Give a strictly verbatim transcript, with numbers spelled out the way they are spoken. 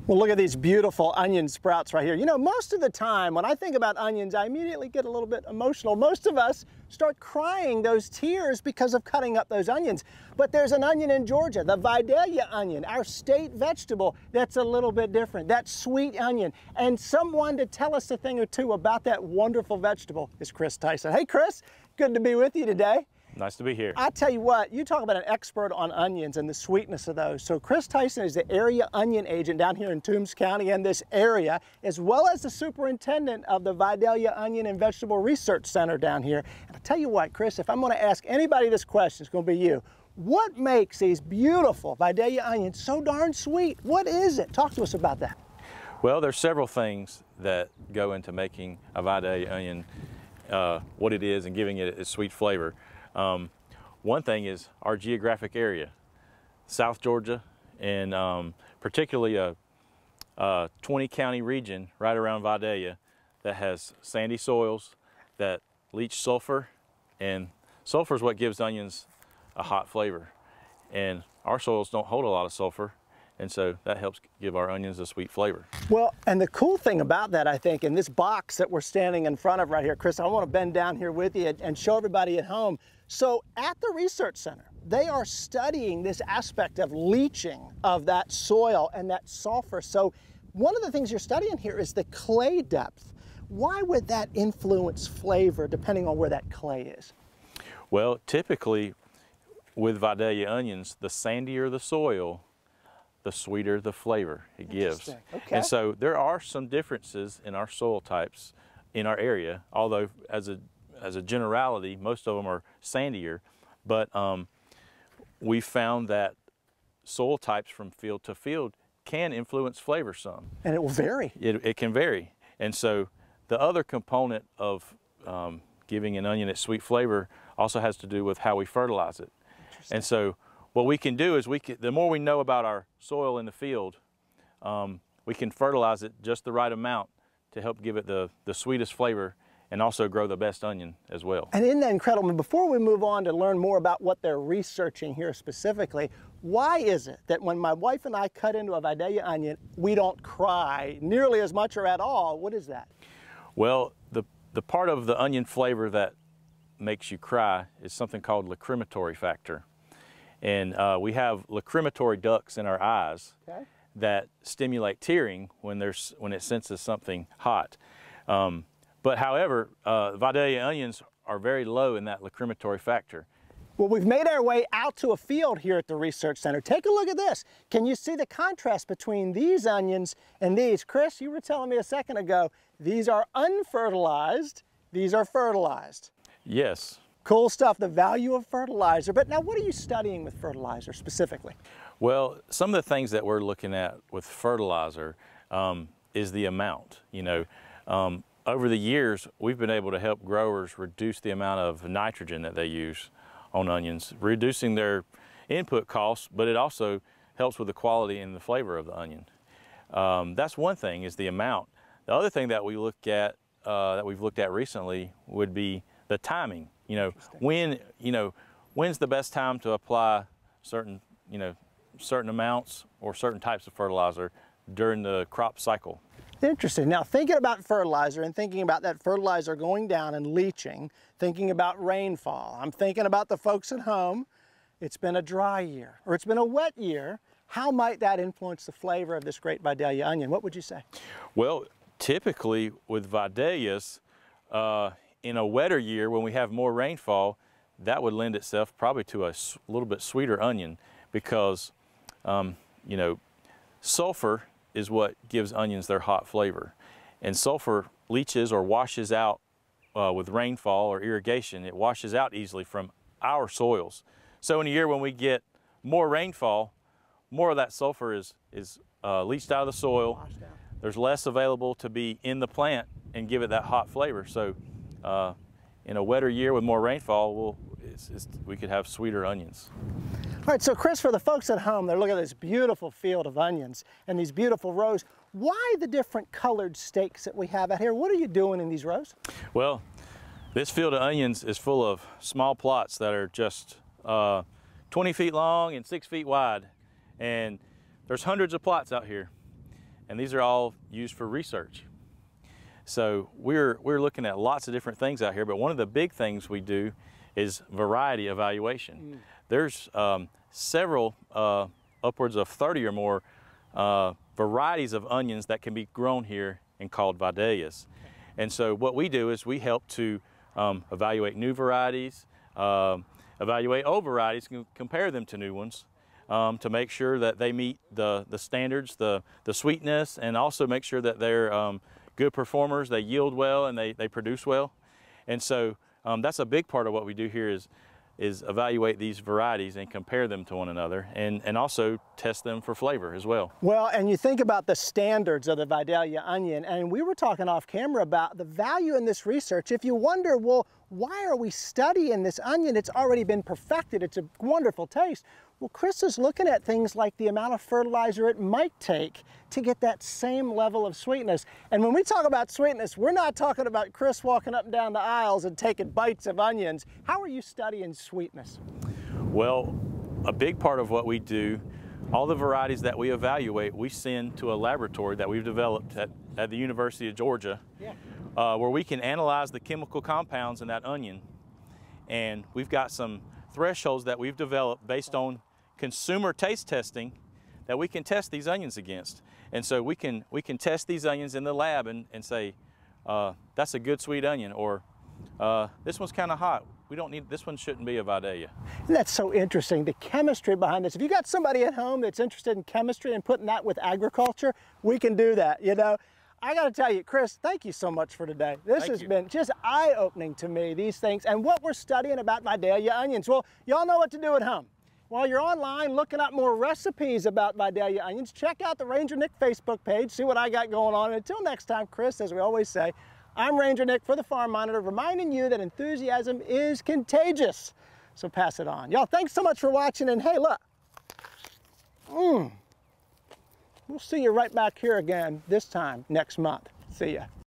Well, look at these beautiful onion sprouts right here. You know, most of the time when I think about onions, I immediately get a little bit emotional. Most of us start crying those tears because of cutting up those onions. But there's an onion in Georgia, the Vidalia onion, our state vegetable, that's a little bit different. That sweet onion. And someone to tell us a thing or two about that wonderful vegetable is Chris Tyson. Hey, Chris, good to be with you today. Nice to be here. I tell you what, you talk about an expert on onions and the sweetness of those. So Chris Tyson is the area onion agent down here in Toombs County and this area, as well as the superintendent of the Vidalia Onion and Vegetable Research Center down here. And I tell you what, Chris, if I'm going to ask anybody this question, it's going to be you. What makes these beautiful Vidalia onions so darn sweet? What is it? Talk to us about that. Well, there's several things that go into making a Vidalia onion uh, what it is and giving it its sweet flavor. Um, one thing is our geographic area, South Georgia, and um, particularly a, a twenty county region right around Vidalia that has sandy soils that leach sulfur, and sulfur is what gives onions a hot flavor. And our soils don't hold a lot of sulfur, and so that helps give our onions a sweet flavor. Well, and the cool thing about that, I think, in this box that we're standing in front of right here, Chris, I want to bend down here with you and show everybody at home. So at the research center, they are studying this aspect of leaching of that soil and that sulfur. So one of the things you're studying here is the clay depth. Why would that influence flavor depending on where that clay is? Well, typically with Vidalia onions, the sandier the soil, the sweeter the flavor it gives. Okay. And so there are some differences in our soil types in our area, although as a as a generality, most of them are sandier, but um, we found that soil types from field to field can influence flavor some. And it will vary. It, it can vary. And so the other component of um, giving an onion its sweet flavor also has to do with how we fertilize it. And so what we can do is, we can, the more we know about our soil in the field, um, we can fertilize it just the right amount to help give it the, the sweetest flavor and also grow the best onion as well. And isn't that incredible? Before we move on to learn more about what they're researching here specifically, why is it that when my wife and I cut into a Vidalia onion, we don't cry nearly as much or at all? What is that? Well, the, the part of the onion flavor that makes you cry is something called lacrimatory factor. And uh, we have lacrimatory ducts in our eyes okay. that stimulate tearing when, there's, when it senses something hot. Um, But however, uh, Vidalia onions are very low in that lacrimatory factor. Well, we've made our way out to a field here at the Research Center. Take a look at this. Can you see the contrast between these onions and these? Chris, you were telling me a second ago, these are unfertilized, these are fertilized. Yes. Cool stuff, the value of fertilizer. But now what are you studying with fertilizer specifically? Well, some of the things that we're looking at with fertilizer um, is the amount, you know. Um, Over the years, we've been able to help growers reduce the amount of nitrogen that they use on onions, reducing their input costs, but it also helps with the quality and the flavor of the onion. Um, that's one thing, is the amount. The other thing that we look at, uh, that we've looked at recently, would be the timing. You know, when, you know, when's the best time to apply certain, you know, certain amounts or certain types of fertilizer during the crop cycle. Interesting. Now, thinking about fertilizer and thinking about that fertilizer going down and leaching, thinking about rainfall, I'm thinking about the folks at home. It's been a dry year or it's been a wet year. How might that influence the flavor of this great Vidalia onion? What would you say? Well, typically with Vidalias, uh, in a wetter year when we have more rainfall, that would lend itself probably to a little bit sweeter onion because, um, you know, sulfur is what gives onions their hot flavor. And sulfur leaches or washes out uh, with rainfall or irrigation. It washes out easily from our soils. So in a year when we get more rainfall, more of that sulfur is, is uh, leached out of the soil. There's less available to be in the plant and give it that hot flavor. So uh, in a wetter year with more rainfall, we'll, it's, it's, we could have sweeter onions. All right, so Chris, for the folks at home, they're looking at this beautiful field of onions and these beautiful rows. Why the different colored stakes that we have out here? What are you doing in these rows? Well, this field of onions is full of small plots that are just uh, twenty feet long and six feet wide. And there's hundreds of plots out here. and these are all used for research. So we're, we're looking at lots of different things out here, but one of the big things we do is variety evaluation. Mm. There's um, several, uh, upwards of thirty or more uh, varieties of onions that can be grown here and called Vidalias. And so what we do is we help to um, evaluate new varieties, uh, evaluate old varieties, and compare them to new ones um, to make sure that they meet the, the standards, the, the sweetness, and also make sure that they're um, good performers, they yield well, and they, they produce well. And so um, that's a big part of what we do here is, is evaluate these varieties and compare them to one another, and, and also test them for flavor as well. Well, and you think about the standards of the Vidalia onion, and we were talking off camera about the value in this research. If you wonder, well, why are we studying this onion? It's already been perfected. It's a wonderful taste. Well, Chris is looking at things like the amount of fertilizer it might take to get that same level of sweetness. And when we talk about sweetness, we're not talking about Chris walking up and down the aisles and taking bites of onions. How are you studying sweetness? Well, a big part of what we do, all the varieties that we evaluate, we send to a laboratory that we've developed at, at the University of Georgia, yeah. uh, where we can analyze the chemical compounds in that onion. And we've got some thresholds that we've developed based on consumer taste testing that we can test these onions against. And so we can we can test these onions in the lab and, and say, uh, that's a good sweet onion, or uh, this one's kind of hot. We don't need, this one shouldn't be a Vidalia. And that's so interesting, the chemistry behind this. If you got somebody at home that's interested in chemistry and putting that with agriculture, we can do that, you know. I got to tell you, Chris, thank you so much for today. This Thank has you. been just eye-opening to me, these things, and what we're studying about Vidalia onions. Well, y'all know what to do at home. While you're online looking up more recipes about Vidalia onions, check out the Ranger Nick Facebook page, see what I got going on. And until next time, Chris, as we always say, I'm Ranger Nick for the Farm Monitor, reminding you that enthusiasm is contagious. So pass it on. Y'all, thanks so much for watching, and hey, look. Mmm. We'll see you right back here again this time next month. See ya.